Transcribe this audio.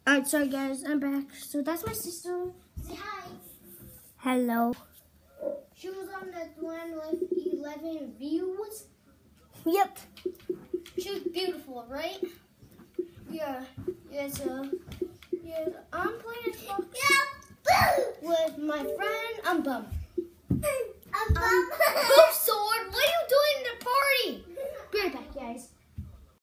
Alright, sorry guys, I'm back. So that's my sister. Say hi. Hello. She was on the one with 11 views. Yep. She was beautiful, right? Yeah. Yes, I'm playing Xbox with my friend. I'm bummed.